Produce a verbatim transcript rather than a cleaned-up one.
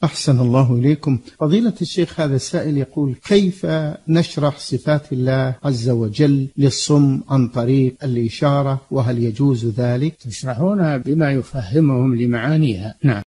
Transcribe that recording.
أحسن الله إليكم. فضيلة الشيخ، هذا السائل يقول: كيف نشرح صفات الله عز وجل للصم عن طريق الإشارة، وهل يجوز ذلك؟ تشرحونها بما يفهمهم لمعانيها. نعم.